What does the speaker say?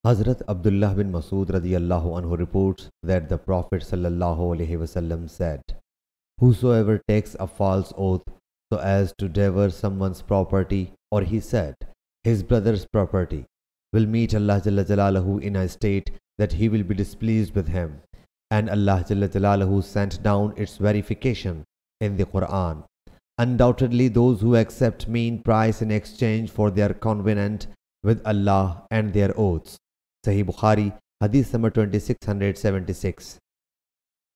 Hazrat Abdullah bin Masud radiyallahu anhu reports that the Prophet sallallahu alaihi wasallam said, "Whosoever takes a false oath so as to devour someone's property, or he said, his brother's property, will meet Allah Jalla Jalaluhu in a state that he will be displeased with him." And Allah Jalla Jalaluhu sent down its verification in the Quran. Undoubtedly, those who accept mean price in exchange for their covenant with Allah and their oaths. Sahih Bukhari, Hadith number 2676.